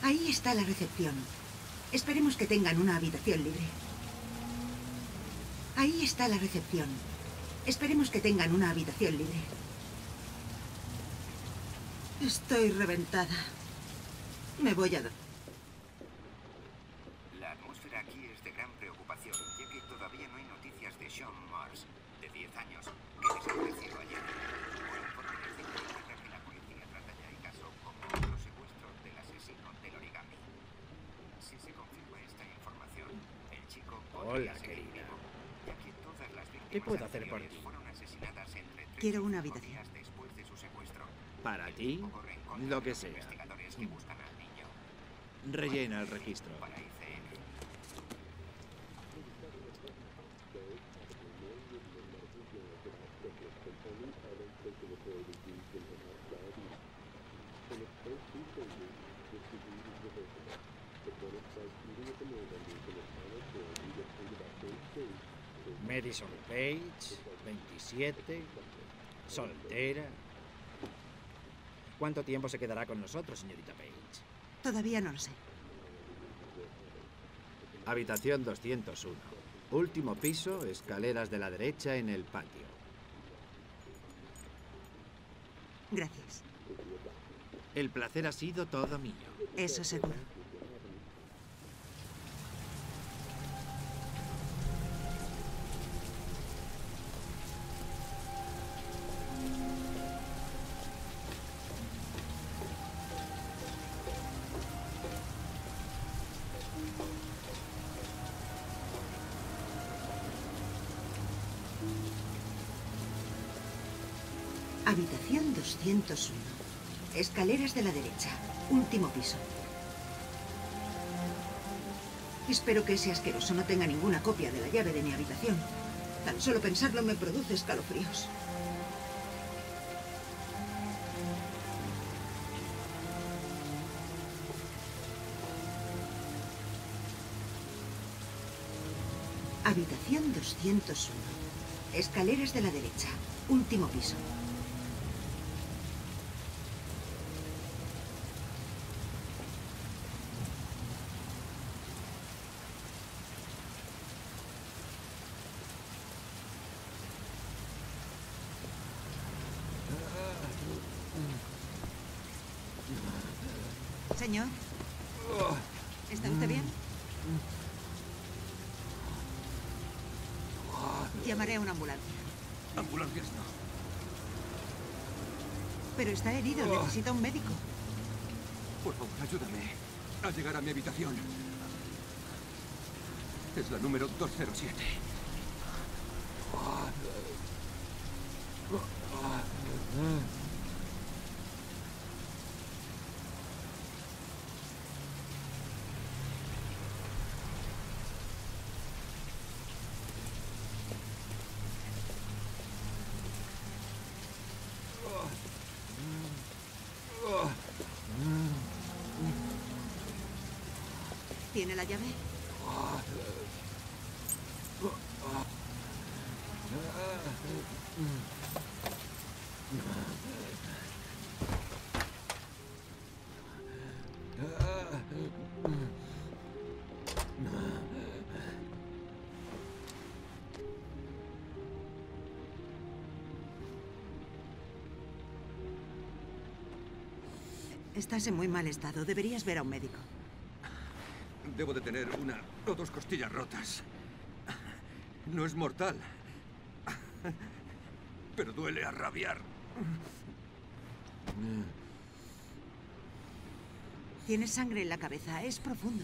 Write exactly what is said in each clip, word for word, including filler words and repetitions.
Ahí está la recepción. Esperemos que tengan una habitación libre. Ahí está la recepción. Esperemos que tengan una habitación libre. Estoy reventada. Me voy a... La atmósfera aquí es de gran preocupación, ya que todavía no hay noticias de Sean Mars, de diez años, que desapareció ayer. Por informes de Inglaterra que la policía trata ya el caso como otro secuestro del asesino del origami. Si se confirma esta información, el chico podría Hola, seguir querida. vivo, ya que todas las víctimas ¿Qué puedo hacer por anteriores ti? fueron asesinadas entre tres Quiero y una cinco habitación. días después de su secuestro. ¿Para El ti? equipo corre en contra Lo de que los sea. investigadores que buscan al niño. Rellena el registro. Para I C N. Madison Page, veintisiete, soltera. ¿Cuánto tiempo se quedará con nosotros, señorita Page? Todavía no lo sé. Habitación doscientos uno. Último piso, escaleras de la derecha en el patio. Gracias. El placer ha sido todo mío. Eso seguro. Habitación doscientos uno. Escaleras de la derecha. Último piso. Espero que ese asqueroso no tenga ninguna copia de la llave de mi habitación. Tan solo pensarlo me produce escalofríos. Habitación doscientos uno. Escaleras de la derecha. Último piso. Señor, ¿está usted bien? Llamaré a una ambulancia. Ambulancias no. Pero está herido, necesita un médico. Por favor, ayúdame a llegar a mi habitación. Es la número doscientos siete. ¿Tiene la llave? Estás en muy mal estado. Deberías ver a un médico. Debo de tener una o dos costillas rotas. No es mortal. Pero duele a rabiar. Tienes sangre en la cabeza. Es profundo.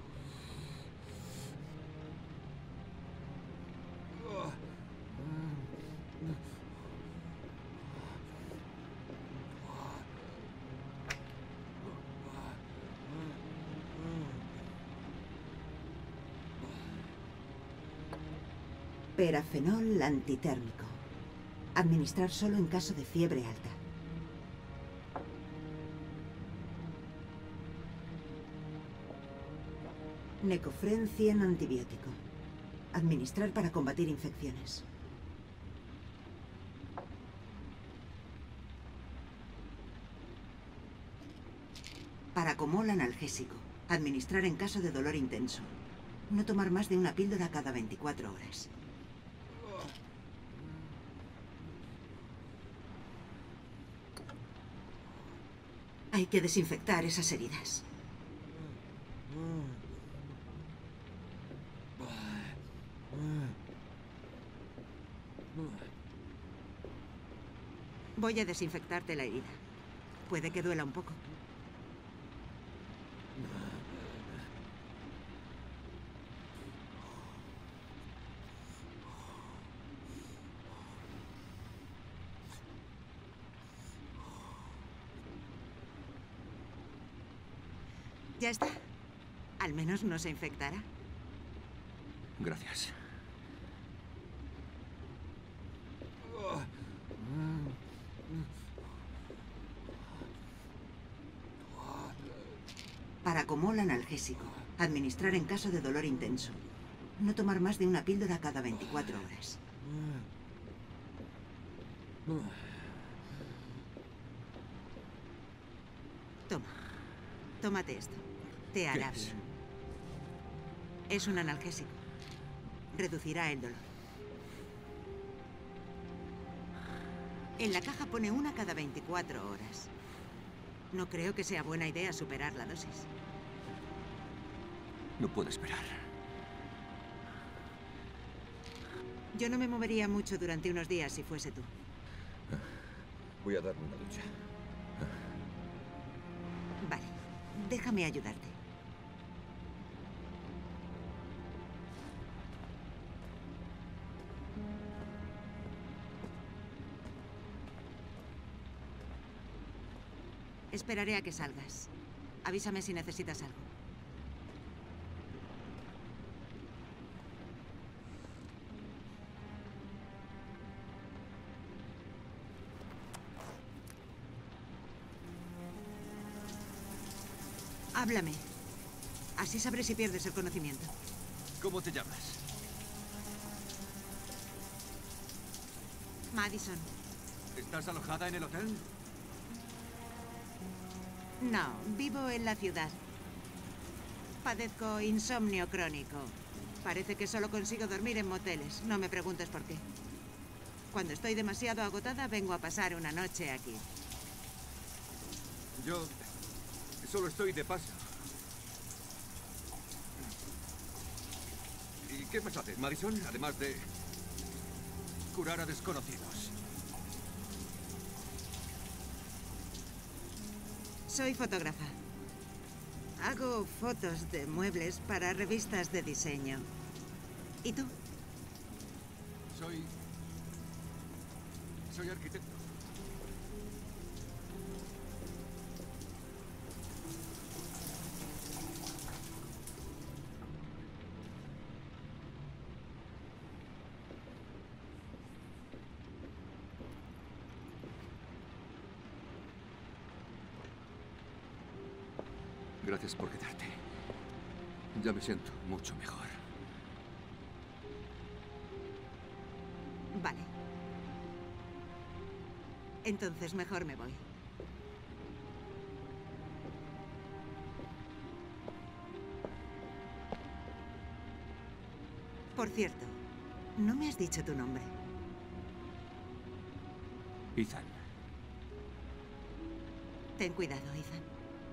Perafenol antitérmico. Administrar solo en caso de fiebre alta. Necofren cien antibiótico. Administrar para combatir infecciones. Paracomol analgésico. Administrar en caso de dolor intenso. No tomar más de una píldora cada veinticuatro horas. Hay que desinfectar esas heridas. Voy a desinfectarte la herida. Puede que duela un poco. Ya está. Al menos no se infectará. Gracias. Paracomol analgésico. Administrar en caso de dolor intenso. No tomar más de una píldora cada veinticuatro horas. Toma. Tómate esto. Te hará ¿Qué es? bien. Es un analgésico. Reducirá el dolor. En la caja pone una cada veinticuatro horas. No creo que sea buena idea superar la dosis. No puedo esperar. Yo no me movería mucho durante unos días si fuese tú. Voy a darme una ducha. Vale. Déjame ayudarte. Esperaré a que salgas. Avísame si necesitas algo. Háblame. Así sabré si pierdes el conocimiento. ¿Cómo te llamas? Madison. ¿Estás alojada en el hotel? No, vivo en la ciudad. Padezco insomnio crónico. Parece que solo consigo dormir en moteles. No me preguntes por qué. Cuando estoy demasiado agotada, vengo a pasar una noche aquí. Yo solo estoy de paso. ¿Y qué más haces, Madison? Además de curar a desconocidos. Soy fotógrafa. Hago fotos de muebles para revistas de diseño. ¿Y tú? Soy... Soy arquitecto. Gracias por quedarte. Ya me siento mucho mejor. Vale. Entonces mejor me voy. Por cierto, no me has dicho tu nombre. Ethan. Ten cuidado, Ethan.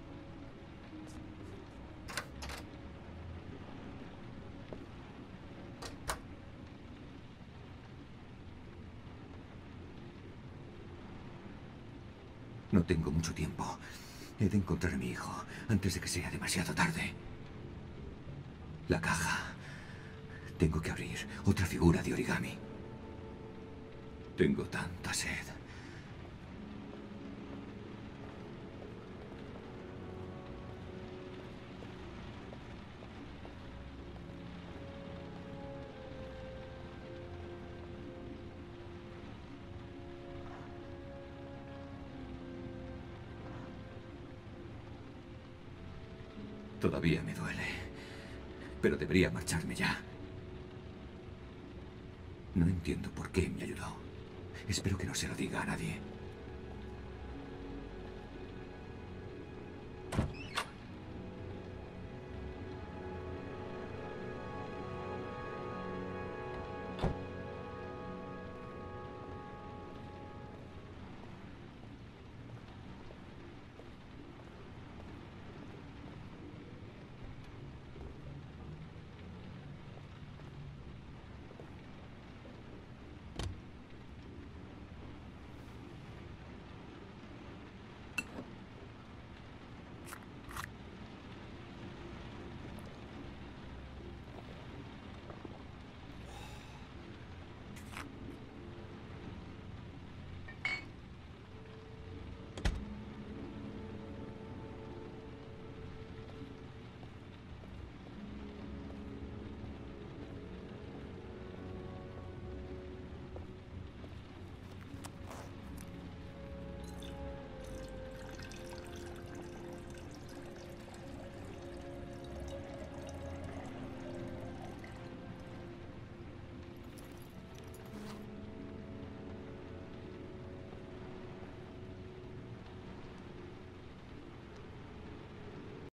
No tengo mucho tiempo. He de encontrar a mi hijo antes de que sea demasiado tarde. La caja. Tengo que abrir otra figura de origami. Tengo tanta sed. Todavía me duele, pero debería marcharme ya. No entiendo por qué me ayudó. Espero que no se lo diga a nadie.